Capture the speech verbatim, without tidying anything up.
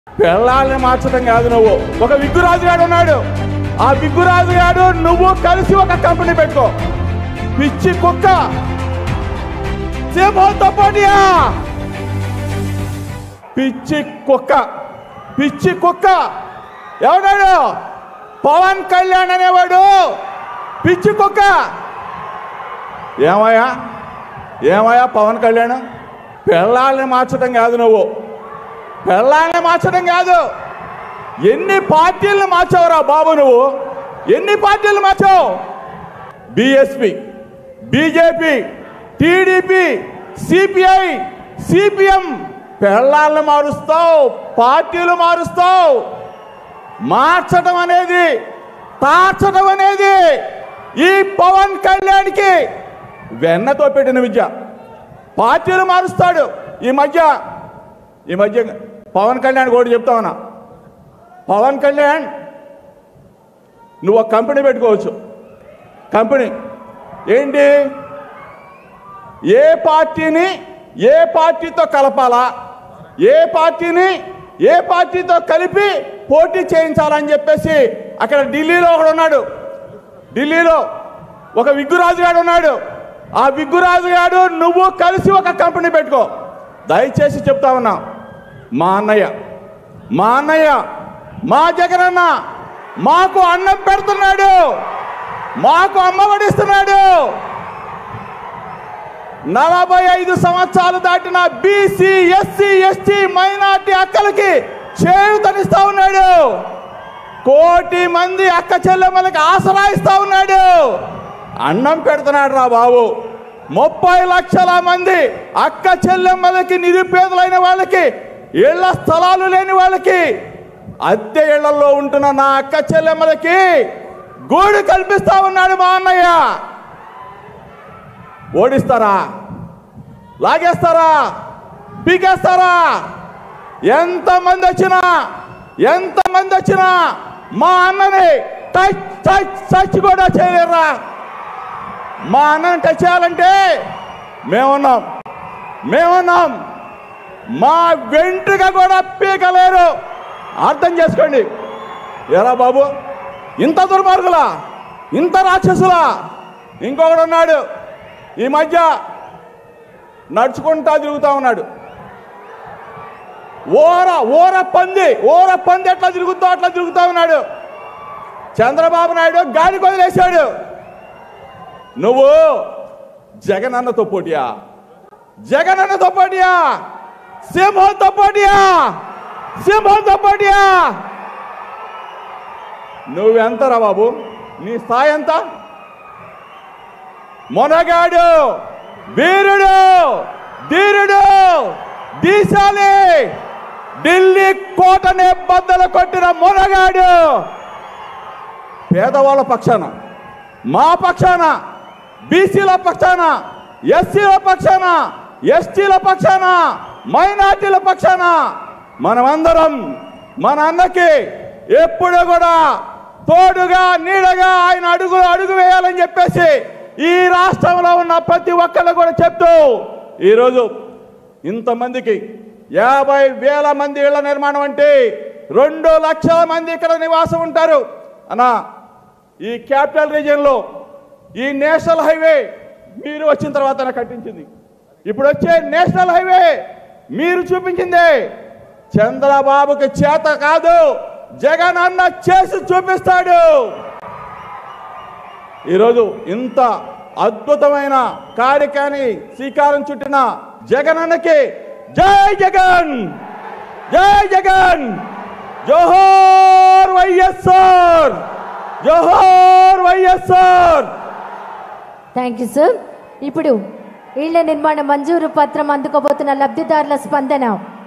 పిల్లల్ని మార్చడం కాదు, నువ్వు ఒక విగ్గురాజుగాడు ఉన్నాడు, ఆ విగ్గురాజుగాడు నువ్వు కలిసి ఒక కంపెనీ పెట్టుకో. పిచ్చి కుక్క సింహంతో పోటీయా? పిచ్చి కుక్క పిచ్చి కుక్క ఎవడాడు? పవన్ కళ్యాణ్ అనేవాడు పిచ్చి కుక్క. ఏమయ్యా ఏమయ్యా పవన్ కళ్యాణ్, పిల్లల్ని మార్చడం కాదు, నువ్వు పిల్లల్ని మార్చడం కాదు. ఎన్ని పార్టీలను మార్చావురా బాబు నువ్వు? ఎన్ని పార్టీలు మార్చావు? BSP, BJP, TDP, CPI, CPM. పిల్లల్ని మారుస్తావు, పార్టీలు మారుస్తావు. మార్చడం అనేది, తార్చడం అనేది ఈ పవన్ కళ్యాణ్కి వెన్నతో పెట్టిన విద్య. పార్టీలు మారుస్తాడు. ఈ మధ్య ఈ మధ్య పవన్ కళ్యాణ్ కూడా చెప్తా ఉన్నా, పవన్ కళ్యాణ్ నువ్వు ఒక కంపెనీ పెట్టుకోవచ్చు. కంపెనీ ఏంటి? ఏ పార్టీని ఏ పార్టీతో కలపాలా, ఏ పార్టీని ఏ పార్టీతో కలిపి పోటీ చేయించాలని చెప్పేసి అక్కడ ఢిల్లీలో ఒకడు ఉన్నాడు. ఢిల్లీలో ఒక విగ్గురాజుగాడు ఉన్నాడు. ఆ విగ్గురాజుగాడు నువ్వు కలిసి ఒక కంపెనీ పెట్టుకో. దయచేసి చెప్తా ఉన్నా, మా అన్నయ్య మా అన్నయ్య మా జగనన్న మాకు అన్నం పెడుతున్నాడు, మాకు అమ్మఒడిస్తున్నాడు. నలభై ఐదు సంవత్సరాలు దాటిన బీసీ, ఎస్సీ, ఎస్టీ, మైనార్టీ అక్కలకి చేయూతనిస్తా ఉన్నాడు. కోటి మంది అక్క చెల్లెమ్మలకి ఆసరా ఇస్తా ఉన్నాడు. అన్నం పెడుతున్నాడు రా బాబు. ముప్పై లక్షల మంది అక్క చెల్లెమ్మలకి, నిరుపేదలైన వాళ్ళకి, ఇళ్ల స్థలాలు లేని వాళ్ళకి, అద్దె ఇళ్లలో ఉంటున్న నా అక్క చెల్లెమ్మలకి గూడు కల్పిస్తా ఉన్నాడు మా అన్నయ్య. ఓడిస్తారా? లాగేస్తారా? పీకేస్తారా? ఎంతమంది వచ్చినా ఎంతమంది వచ్చినా మా అన్నని టచ్ టచ్ టచ్ కూడా చేయలేరా? మా అన్నని టచ్ చేయాలంటే మేమున్నాం మేమున్నాం మా వెంట్రుక కూడా పీకలేరు. అర్థం చేసుకోండి. ఎరా బాబు, ఇంత దుర్మార్గులా, ఇంత రాక్షసులా? ఇంకొకడు ఉన్నాడు, ఈ మధ్య నడుచుకుంటా తిరుగుతూ ఉన్నాడు. ఓర ఓర పంది ఓర పంది ఎట్లా తిరుగుతూ అట్లా తిరుగుతూ ఉన్నాడు. చంద్రబాబు నాయుడు గాలికి వదిలేశాడు. నువ్వు జగనన్నతో పోటీయా? జగనన్నతో పోటీయా? సింహంతో పోటీయా? సింహంతో పోటీయా? నువ్వెంతరా బాబు? నీ స్థాయి ఎంత? మొనగాడు, వీరుడు, ధీరుడు, దీశాలి, ఢిల్లీ కోటనే బద్దలు కొట్టిన మొనగాడు. పేదవాళ్ళ పక్షాన, మా పక్షాన, బీసీల పక్షాన, ఎస్సీల పక్షాన, ఎస్టీల పక్షాన, మైనార్టీల పక్షాన మనమందరం మన అన్నకి ఎప్పుడు కూడా తోడుగా, నీడగా ఆయన అడుగు అడుగు వేయాలని చెప్పేసి ఈ రాష్ట్రంలో ఉన్న ప్రతి ఒక్కళ్ళు కూడా చెప్తూ ఈరోజు ఇంతమందికి యాభై వేల మంది ఇళ్ల నిర్మాణం అంటే రెండు లక్షల మంది ఇక్కడ నివాసం ఉంటారు అన్న. ఈ క్యాపిటల్ రీజియన్లో ఈ నేషనల్ హైవే మీరు వచ్చిన తర్వాత కట్టించింది. ఇప్పుడు వచ్చే నేషనల్ హైవే మీరు చూపించింది. చంద్రబాబుకి చేత కాదు, జగన్ అన్న చేసి చూపిస్తాడు. ఈరోజు ఇంత అద్భుతమైన కార్యక్రమాన్ని శ్రీకారం చుట్టిన జగన్ అన్నకి జై జగన్, జై జగన్, జోహార్ వైఎస్ఆర్, జోహార్ వైఎస్ఆర్. Thank you sir. ఇప్పుడు ఇళ్ల నిర్మాణ మంజూరు పత్రం అందుకోబోతున్న లబ్ధిదారుల స్పందన.